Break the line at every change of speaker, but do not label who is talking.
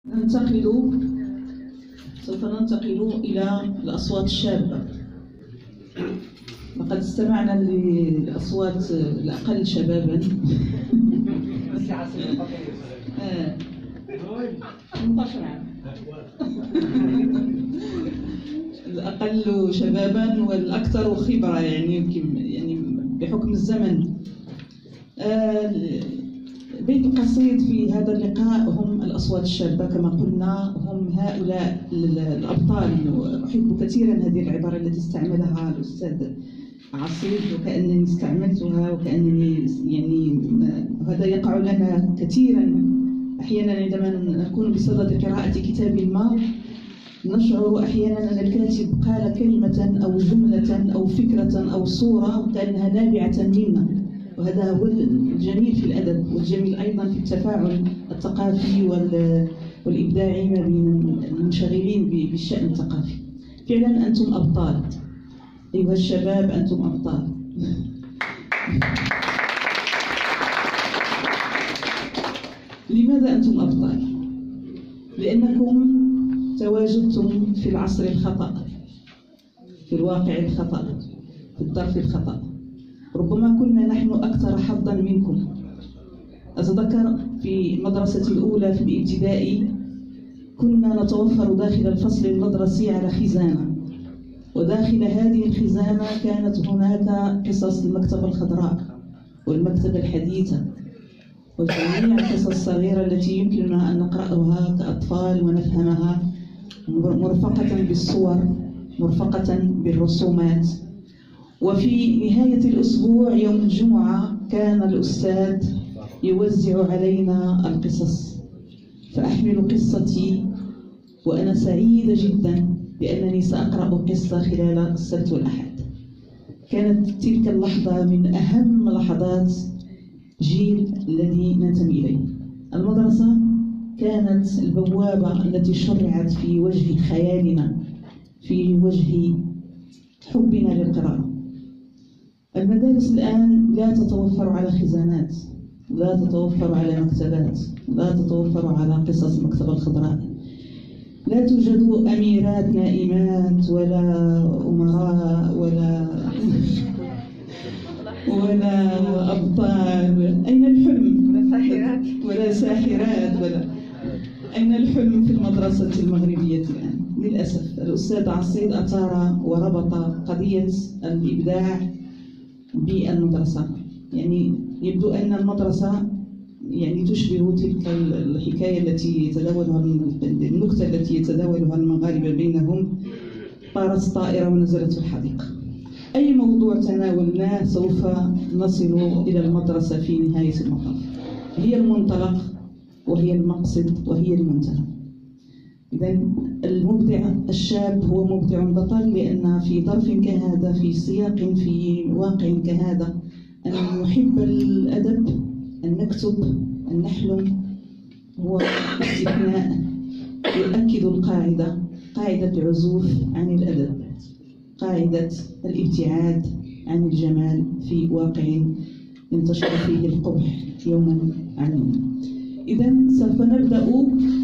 سوف ننتقل إلى الأصوات الشابة. لقد استمعنا للأصوات الأقل شبابا الأقل شبابا والأكثر خبرة، يعني بحكم الزمن. بيت القصيد في هذا اللقاء هم الأصوات الشابة كما قلنا، هم هؤلاء الأبطال. أحب كثيرا هذه العبارة التي استعملها الأستاذ عصيب، وكأنني استعملتها، وكأنني هذا يقع لنا كثيرا أحيانا عندما نكون بصدد قراءة كتاب ما، نشعر أحيانا أن الكاتب قال كلمة أو جملة أو فكرة أو صورة كأنها نابعة منا، وهذا هو الجميل في الأدب، والجميل أيضا في التفاعل الثقافي والإبداعي ما بين المنشغلين بالشأن الثقافي. فعلا أنتم أبطال أيها الشباب، أنتم أبطال. لماذا أنتم أبطال؟ لأنكم تواجدتم في العصر الخطأ، في الواقع الخطأ، في الظرف الخطأ. ربما كنا نحن أكثر حظا منكم. أتذكر في المدرسة الأولى في الابتدائي كنا نتوفر داخل الفصل المدرسي على خزانة، وداخل هذه الخزانة كانت هناك قصص المكتبة الخضراء والمكتبة الحديثة وجميع القصص الصغيرة التي يمكننا أن نقرأها كأطفال ونفهمها، مرفقة بالصور، مرفقة بالرسومات. وفي نهاية الأسبوع يوم الجمعة كان الأستاذ يوزع علينا القصص، فأحمل قصتي وأنا سعيدة جدا بأنني سأقرأ قصة خلال السبت والأحد. كانت تلك اللحظة من أهم لحظات جيل الذي ننتمي إليه. المدرسة كانت البوابة التي شرعت في وجه خيالنا، في وجه حبنا للقراءة. المدارس الآن لا تتوفر على خزانات، لا تتوفر على مكتبات، لا تتوفر على قصص المكتبة الخضراء. لا توجد أميرات نائمات ولا أمراء ولا أبطال. أين الحلم؟ ولا ساحرات أين الحلم في المدرسة المغربية الآن؟ للأسف الأستاذ عصيد أثار وربط قضية الإبداع بالمدرسة. يعني يبدو أن المدرسة تشبه تلك الحكاية التي يتداولها النكتة التي يتداولها المغاربة بينهم: طارت الطائرة ونزلت في الحديقة. أي موضوع تناولناه سوف نصل إلى المدرسة في نهاية المطاف. هي المنطلق وهي المقصد وهي المنتهى. إذن المبدع الشاب هو مبدع بطل، لأن في ظرف كهذا، في سياق، في واقع كهذا، أن نحب الأدب، أن نكتب، أن نحلم، هو استثناء يؤكد القاعدة، قاعدة العزوف عن الأدب، قاعدة الابتعاد عن الجمال في واقع ينتشر فيه القبح يوما عن يوم. إذن سوف نبدأ